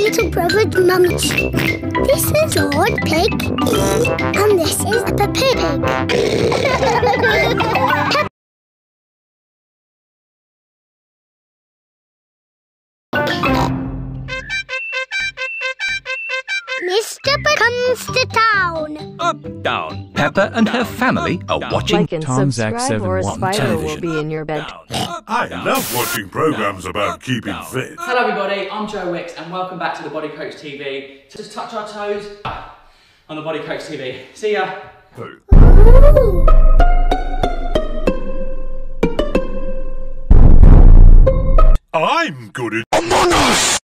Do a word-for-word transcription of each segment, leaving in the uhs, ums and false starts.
little brother's mummy. This is Lord Pig, and this is Peppa Pig. Mister comes to town. Up, down. Peppa and her family are watching Like and Tom's Act subscribe or a seven one spider will television. be in your bed. I love watching programmes about keeping fit. Hello everybody, I'm Joe Wicks and welcome back to the Body Coach T V. Just touch our toes on the Body Coach T V. See ya. Ooh. I'm good at AmongUs.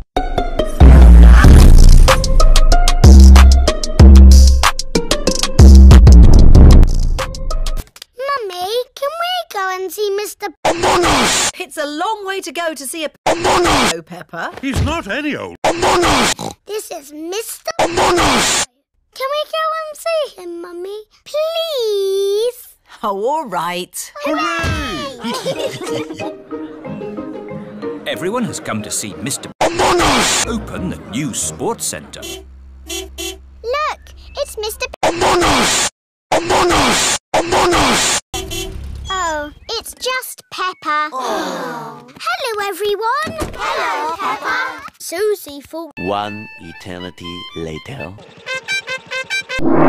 Mummy, can we go and see Mister AmongUs. It's a long way to go to see a AmongUs. Oh, Peppa. He's not any old AmongUs. This is Mister AmongUs. Can we go and see him, Mummy? Please? Oh, all right. Everyone has come to see Mister AmongUs. open the new sports centre. Look, it's Mister AmongUs. AmongUs. AmongUs. Oh, it's just Peppa. Oh. Hello, everyone. Hello, Peppa. Susie thought... One eternity later.